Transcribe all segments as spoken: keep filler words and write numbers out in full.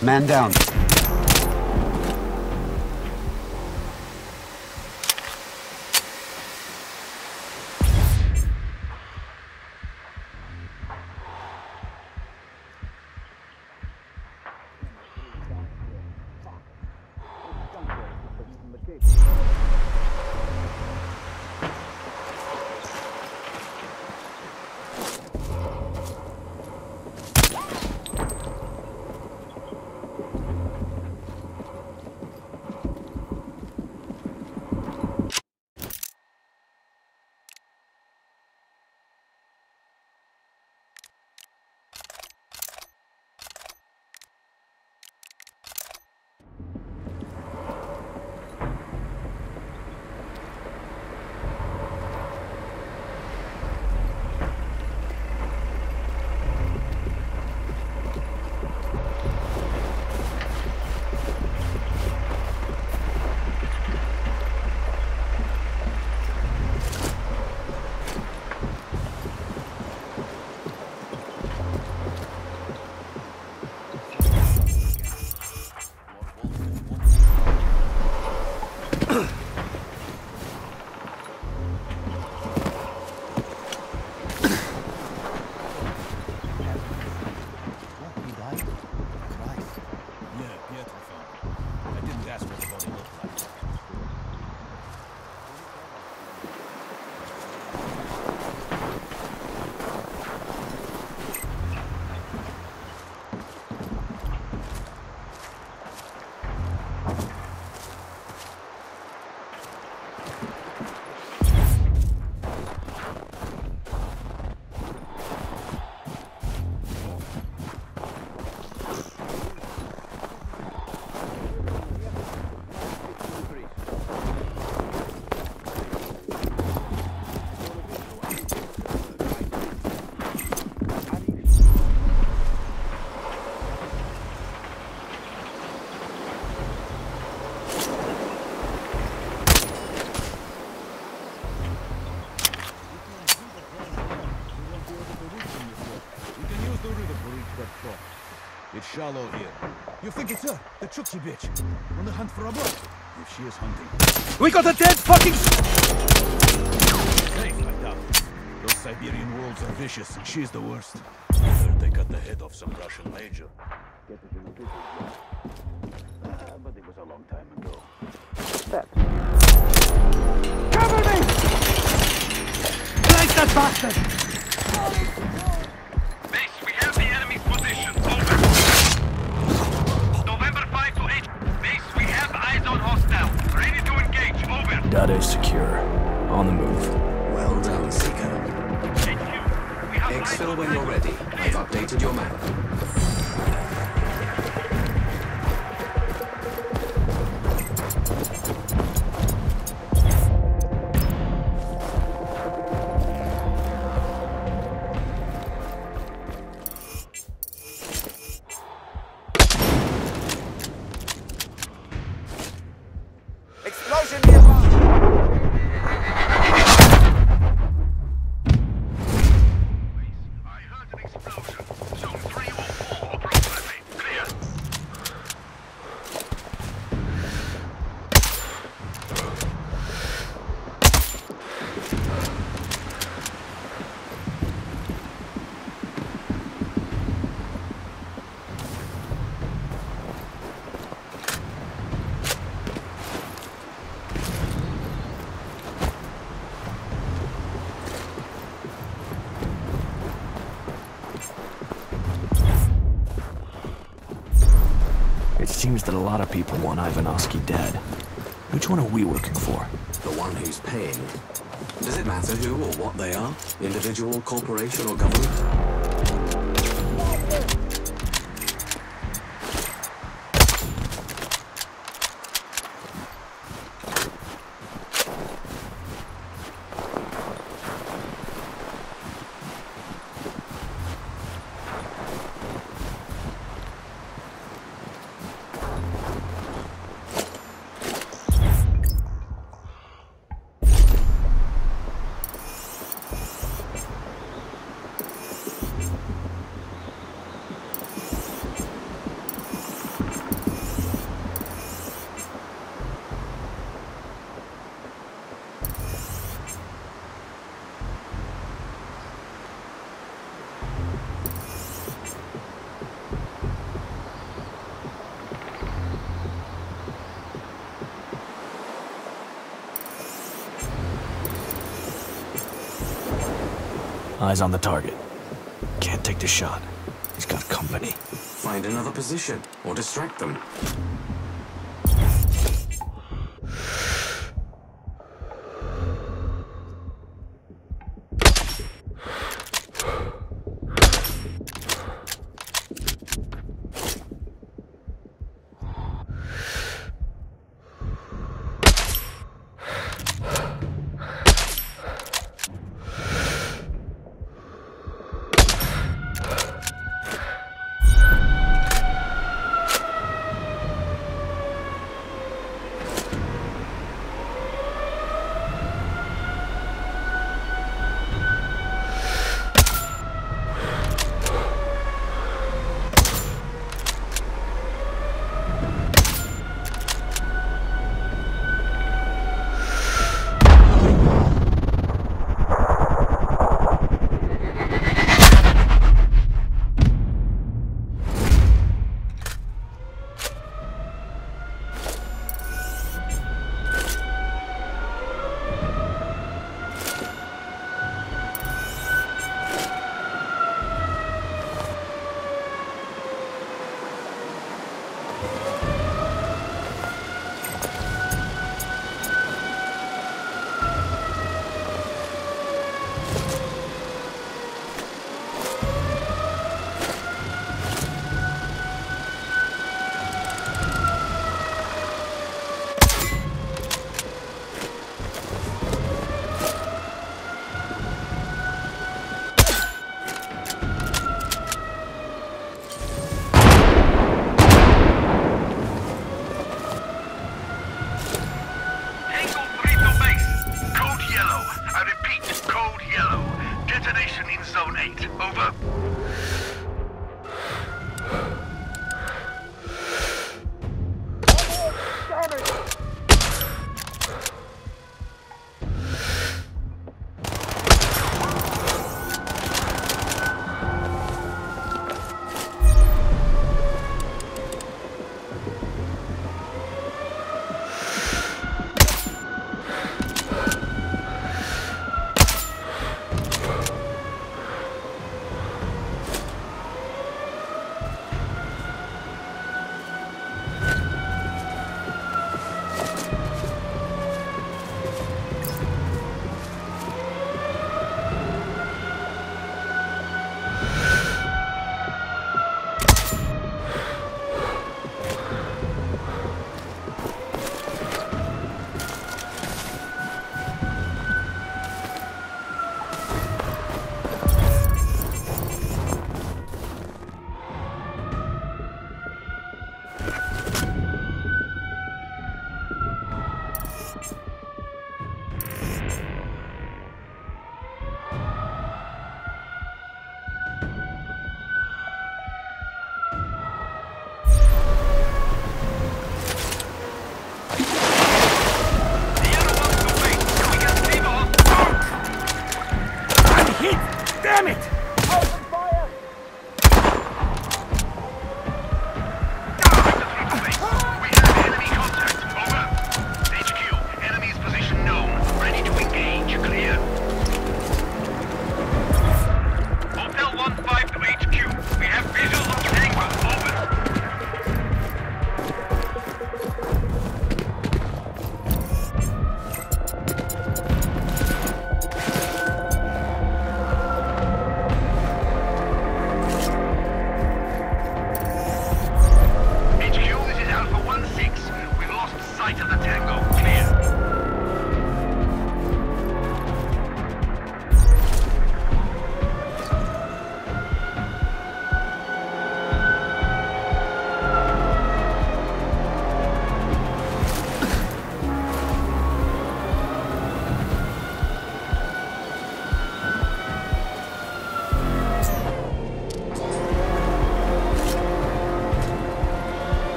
Man down. It's shallow here. You think it's her, the Chukchi bitch, on the hunt for a blood? If she is hunting. We got a dead fucking... Safe, I doubt it. Those Siberian wolves are vicious, and she's the worst. I heard they cut the head off some Russian major. Get it in a video. Uh, but it was a long time ago. That. Cover me! Like that bastard! Base, we have the enemy's position. Over. November five to eight. Base, we have eyes on hostile. Ready to engage. Over. Data is secure. On the move. Well done, Seeker. H Q, we have eyes Exfil on when you're ready. I've updated your map. Explosion nearby! It seems that a lot of people want Ivanovsky dead. Which one are we working for? The one who's paying. Does it matter who or what they are? Individual, corporation, or government? Eyes on the target. Can't take the shot. He's got company. Find another position, or distract them.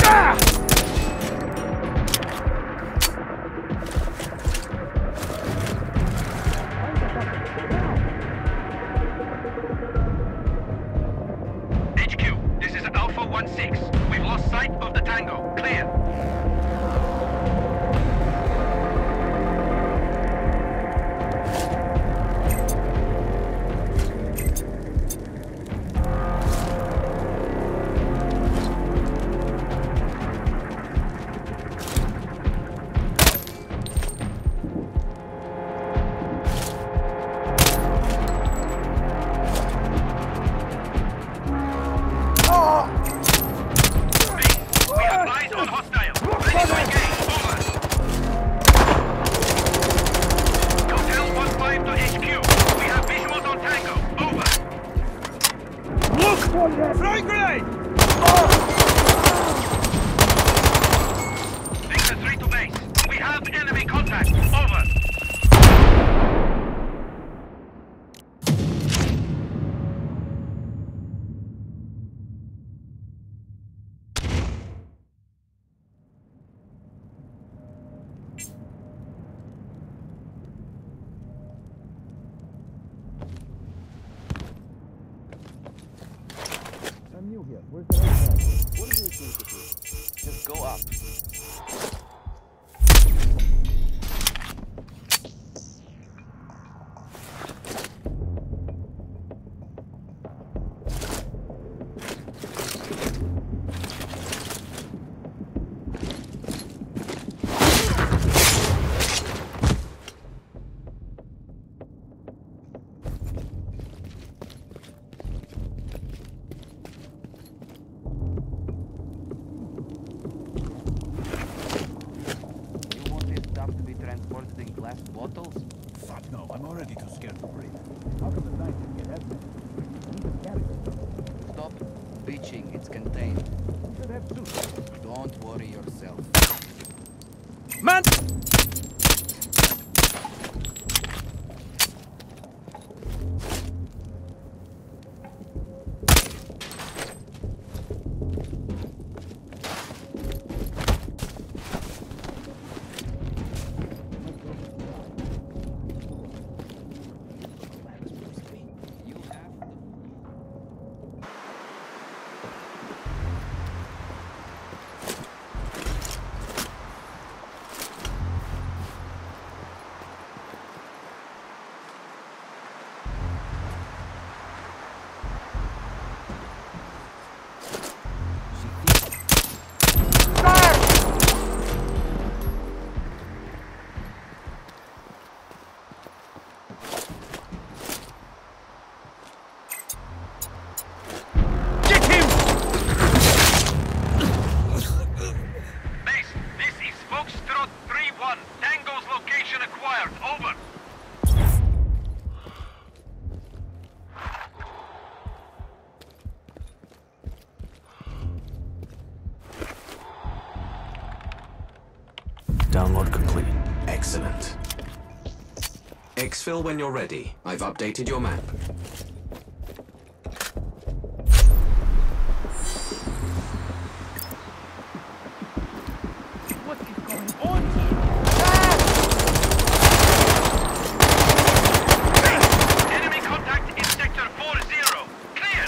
H Q, this is Alpha one six. We've lost sight of the Tango. Clear. Throwing grenade! Victor three to base. We have enemy contact. Over. I'm new here. Where's the helicopter? What do you think it is? Just go up. Transported in glass bottles? Fuck no, I'm already too scared to breathe. How come the knife didn't get heavy? Stop bitching, it's contained. You should have two. Don't worry yourself. Man! Download complete. Excellent. Exfil when you're ready. I've updated your map. What is going on here? Enemy contact in sector four zero. Clear.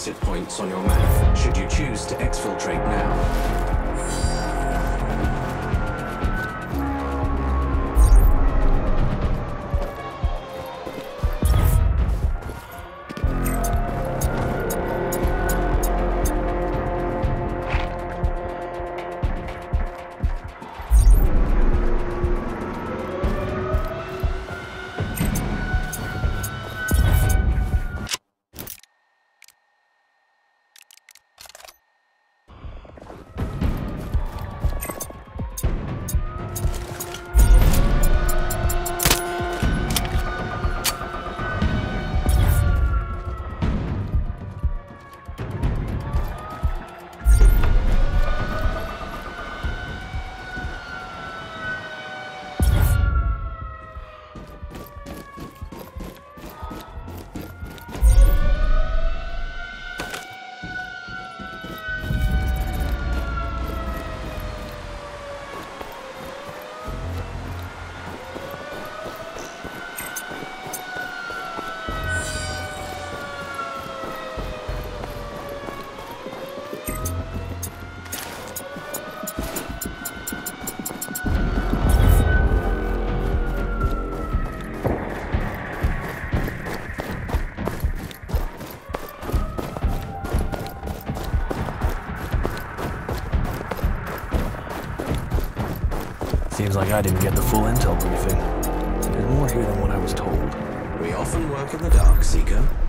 exit points on your map, should you choose to exfiltrate now. Seems like I didn't get the full intel briefing. There's more here than what I was told. We often work in the dark, Seeker.